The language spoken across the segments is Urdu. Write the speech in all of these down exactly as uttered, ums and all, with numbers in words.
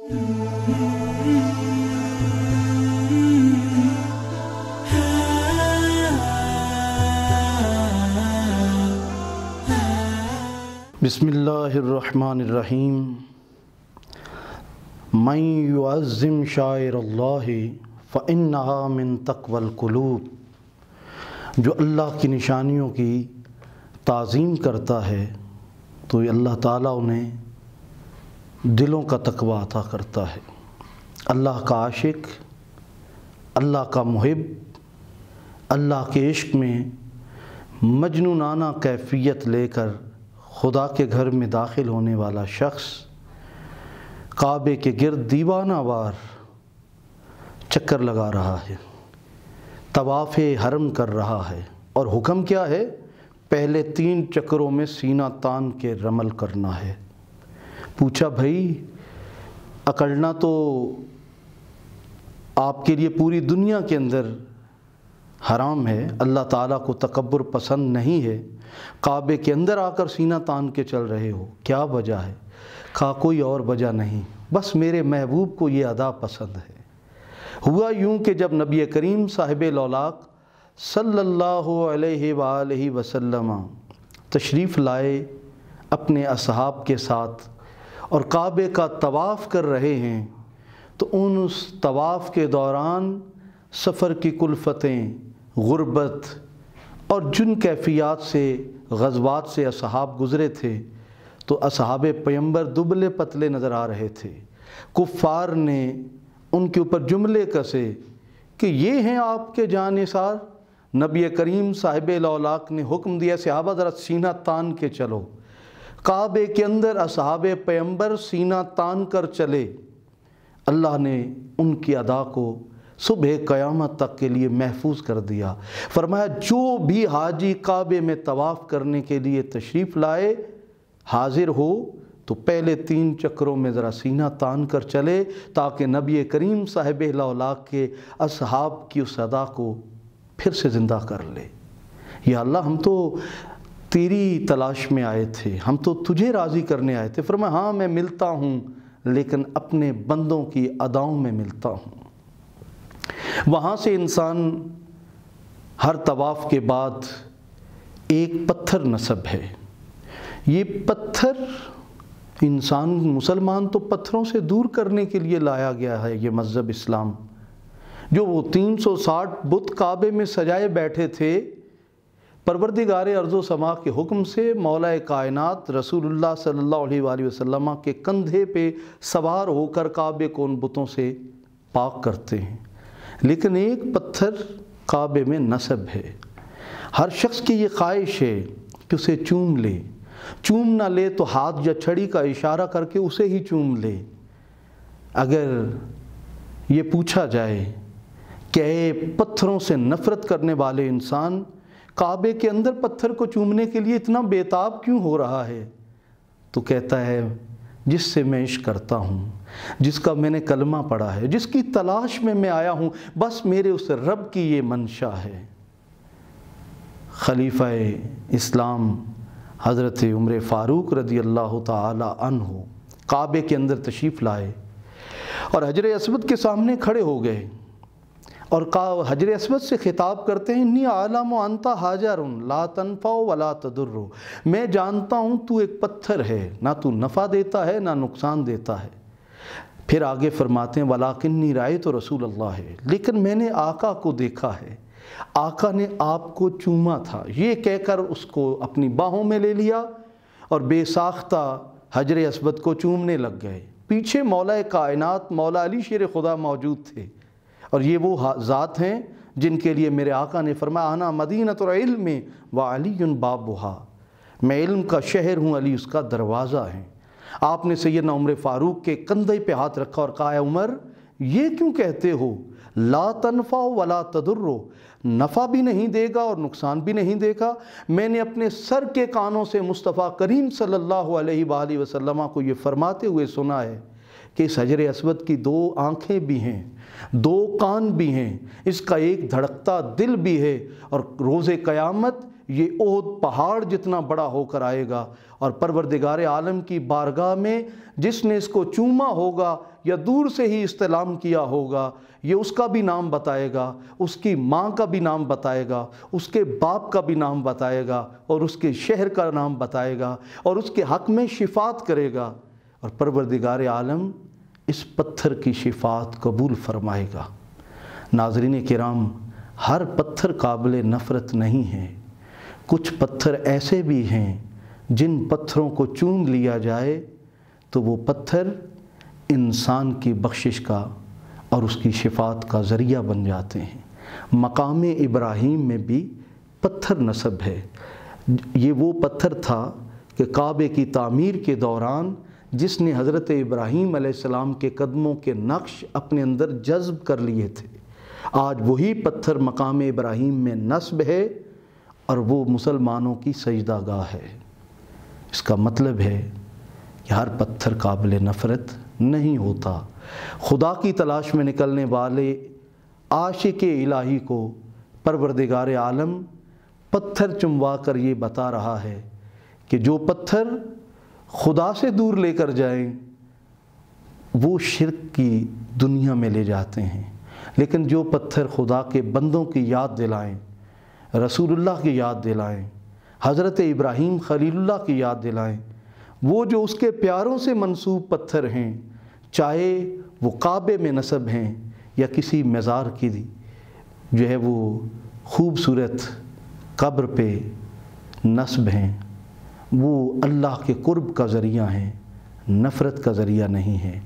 بسم اللہ الرحمن الرحیم من یعظم شعائر اللہ فإنہا من تقوی القلوب، جو اللہ کی نشانیوں کی تعظیم کرتا ہے تو اللہ تعالیٰ انہیں دلوں کا تقوی عطا کرتا ہے۔ اللہ کا عاشق، اللہ کا محب، اللہ کے عشق میں مجنونانہ کیفیت لے کر خدا کے گھر میں داخل ہونے والا شخص کعبے کے گرد دیوانہ وار چکر لگا رہا ہے، طواف حرم کر رہا ہے، اور حکم کیا ہے؟ پہلے تین چکروں میں سینہ تان کے رمل کرنا ہے۔ پوچھا بھائی اکڑنا تو آپ کے لیے پوری دنیا کے اندر حرام ہے، اللہ تعالیٰ کو تکبر پسند نہیں ہے، کعبے کے اندر آ کر سینہ تان کے چل رہے ہو، کیا وجہ ہے؟ کہا کوئی اور وجہ نہیں، بس میرے محبوب کو یہ ادا پسند ہے۔ ہوا یوں کہ جب نبی کریم صاحب لولاق صلی اللہ علیہ وآلہ وسلم تشریف لائے اپنے اصحاب کے ساتھ اور کعبے کا طواف کر رہے ہیں، تو ان اس طواف کے دوران سفر کی کلفتیں، غربت اور جن کیفیات سے غزوات سے اصحاب گزرے تھے، تو اصحاب پیمبر دبلے پتلے نظر آ رہے تھے۔ کفار نے ان کے اوپر جملے کسے کہ یہ ہیں آپ کے جانثار۔ نبی کریم صاحب لولاق نے حکم دیا صحابہ ذرا سینہ تان کے چلو۔ کعبے کے اندر اصحاب پیمبر سینہ تان کر چلے، اللہ نے ان کی ادا کو صبح قیامت تک کے لیے محفوظ کر دیا۔ فرمایا جو بھی حاجی کعبے میں طواف کرنے کے لیے تشریف لائے حاضر ہو تو پہلے تین چکروں میں ذرا سینہ تان کر چلے، تاکہ نبی کریم صاحب لولاق کے اصحاب کی اس ادا کو پھر سے زندہ کر لے۔ یا اللہ ہم تو تیری تلاش میں آئے تھے، ہم تو تجھے راضی کرنے آئے تھے۔ فرمایا ہاں میں ملتا ہوں، لیکن اپنے بندوں کی اداؤں میں ملتا ہوں۔ وہاں سے انسان ہر طواف کے بعد ایک پتھر نصب ہے۔ یہ پتھر انسان مسلمان تو پتھروں سے دور کرنے کے لیے لایا گیا ہے یہ مذہب اسلام۔ جو وہ تین سو ساٹھ بت کعبے میں سجائے بیٹھے تھے، پروردگار ارض و سما کے حکم سے مولا کائنات رسول اللہ صلی اللہ علیہ وآلہ وسلم کے کندھے پہ سوار ہو کر کعبے کو ان بتوں سے پاک کرتے ہیں، لیکن ایک پتھر کعبے میں نصب ہے۔ ہر شخص کی یہ خواہش ہے کہ اسے چوم لے، چوم نہ لے تو ہاتھ یا چھڑی کا اشارہ کر کے اسے ہی چوم لے۔ اگر یہ پوچھا جائے کہ اے پتھروں سے نفرت کرنے والے انسان، کعبے کے اندر پتھر کو چومنے کے لیے اتنا بےتاب کیوں ہو رہا ہے؟ تو کہتا ہے جس سے میں عشق کرتا ہوں، جس کا میں نے کلمہ پڑھا ہے، جس کی تلاش میں میں آیا ہوں، بس میرے اس رب کی یہ منشا ہے۔ خلیفہ اسلام حضرت عمر فاروق رضی اللہ تعالی عنہ کعبے کے اندر تشریف لائے اور حجر اسود کے سامنے کھڑے ہو گئے اور حجر اسود سے خطاب کرتے ہیں انی اعلم انت حجر لا تنفع ولا تضر، میں جانتا ہوں تو ایک پتھر ہے، نہ تو نفع دیتا ہے نہ نقصان دیتا ہے۔ پھر آگے فرماتے ہیں ولاکنی رأیت رسول اللہ ہے، لیکن میں نے آقا کو دیکھا ہے، آقا نے آپ کو چوما تھا۔ یہ کہہ کر اس کو اپنی باہوں میں لے لیا اور بے ساختہ حجر اسود کو چومنے لگ گئے۔ پیچھے مولا کائنات مولا علی شیر خدا موجود تھے، اور یہ وہ ذات ہیں جن کے لیے میرے آقا نے فرمایا انا مدینۃ العلم وعلی بابھا، میں علم کا شہر ہوں، علی اس کا دروازہ ہے۔ آپ نے سیدنا عمر فاروق کے کندھے پہ ہاتھ رکھا اور کہا عمر یہ کیوں کہتے ہو لا تنفع ولا تضر، نفع بھی نہیں دے گا اور نقصان بھی نہیں دے گا؟ میں نے اپنے سر کے کانوں سے مصطفیٰ کریم صلی اللہ علیہ وآلہ وسلم کو یہ فرماتے ہوئے سنا ہے کہ اس حجر اسود کی دو آنکھیں بھی ہیں، دو کان بھی ہیں، اس کا ایک دھڑکتا دل بھی ہے، اور روز قیامت یہ احد پہاڑ جتنا بڑا ہو کر آئے گا، اور پروردگار عالم کی بارگاہ میں جس نے اس کو چوما ہوگا या दूर से ही इस्तेलाम किया होगा, ये उसका भी नाम बताएगा, उसकी माँ का भी नाम बताएगा, उसके बाप का भी नाम बताएगा, और उसके शहर का नाम बताएगा, और उसके हक़ में शिफात करेगा। और परवरदिगार आलम इस पत्थर की शिफात कबूल फरमाएगा। नाज़रीन किराम, हर पत्थर काबिल नफ़रत नहीं है। कुछ पत्थर ऐसे भी हैं जिन पत्थरों को चूम लिया जाए तो वो पत्थर इंसान की बख्शिश का और उसकी शिफात का ज़रिया बन जाते हैं। मकाम इब्राहीम में भी पत्थर नस्ब है। ये वो पत्थर था कि काबे की तामीर के दौरान जिसने हज़रत इब्राहीम अलैहिस्सलाम के कदमों के नक्श अपने अंदर जज़्ब कर लिए थे, आज वही पत्थर मकाम इब्राहीम में नस्ब है और वो मुसलमानों की सजदागाह है। इसका मतलब है कि हर पत्थर काबिल नफ़रत नहीं होता। खुदा की तलाश में निकलने वाले आशिक इलाही को परवरदिगार आलम पत्थर चुमवा कर ये बता रहा है कि जो पत्थर खुदा से दूर लेकर जाएं वो शिर्क की दुनिया में ले जाते हैं, लेकिन जो पत्थर खुदा के बंदों की याद दिलाएं, रसूलुल्लाह की याद दिलाएं, हज़रत इब्राहीम खलीलुल्लाह की याद दिलाएं, वो जो उसके प्यारों से मंसूब पत्थर हैं, चाहे वो काबे में नस्ब हैं या किसी मज़ार की जो है वो खूबसूरत कब्र पे नस्ब हैं, वो अल्लाह के कुर्ब का ज़रिया हैं, नफ़रत का ज़रिया नहीं है।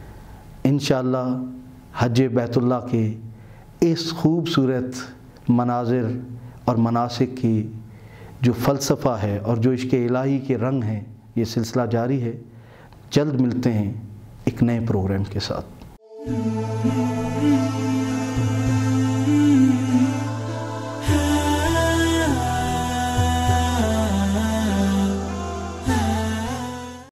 इंशाअल्लाह हज बैतुल्लाह के इस खूबसूरत मनाज़िर और मनासिक की जो फ़लसफ़ा है और जो इश्क़ इलाही के रंग हैं, ये सिलसिला जारी है। जल्द मिलते हैं एक नए प्रोग्राम के साथ।